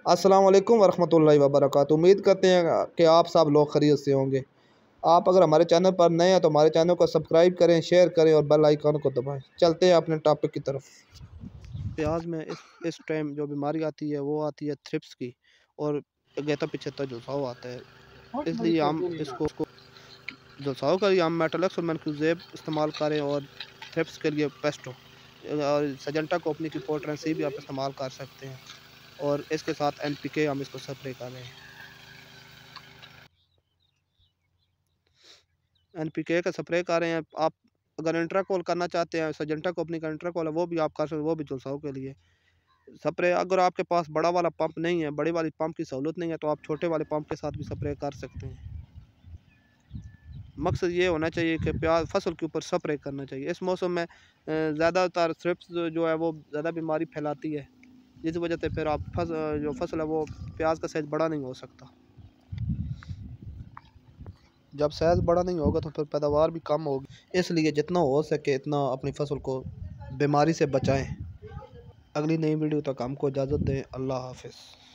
अस्सलाम वालेकुम वरहमतुल्लाहि वबरकातुहू। उम्मीद करते हैं कि आप सब लोग खैरियत से होंगे। आप अगर हमारे चैनल पर नए हैं तो हमारे चैनल को सब्सक्राइब करें, शेयर करें और बेल आइकन को दबाएं। चलते हैं अपने टॉपिक की तरफ। प्याज में इस टाइम जो बीमारी आती है वो आती है थ्रिप्स की, और अगेता पिछहत्तर जुलसाव आता है। इसलिए हम इसको जुलसाव के लिए हम मेटलक्स और मैनक्यूजेब इस्तेमाल करें, और थ्रिप्स के लिए पेस्टो और सजेंटा कंपनी की पोटेंसी भी आप इस्तेमाल कर सकते हैं। और इसके साथ एनपीके हम इसको स्प्रे कर रहे हैं। एनपीके का स्प्रे कर रहे हैं आप। अगर इंट्राकोल करना चाहते हैं, सजेंटा कंपनी का इंट्राकोल है, वो भी आप कर सकते हैं, वो भी जुलसाव के लिए स्प्रे। अगर आपके पास बड़ा वाला पंप नहीं है, बड़ी वाली पंप की सहूलत नहीं है, तो आप छोटे वाले पंप के साथ भी स्प्रे कर सकते हैं। मकसद ये होना चाहिए कि प्याज फसल के ऊपर स्प्रे करना चाहिए। इस मौसम में ज़्यादातर थ्रिप्स जो है वो ज़्यादा बीमारी फैलाती है, जिस वजह से फिर आप जो फसल है वो प्याज का साइज़ बड़ा नहीं हो सकता। जब साइज़ बड़ा नहीं होगा तो फिर पैदावार भी कम होगी। इसलिए जितना हो सके इतना अपनी फसल को बीमारी से बचाएं। अगली नई वीडियो तक हमको इजाज़त दें। अल्लाह हाफिज़।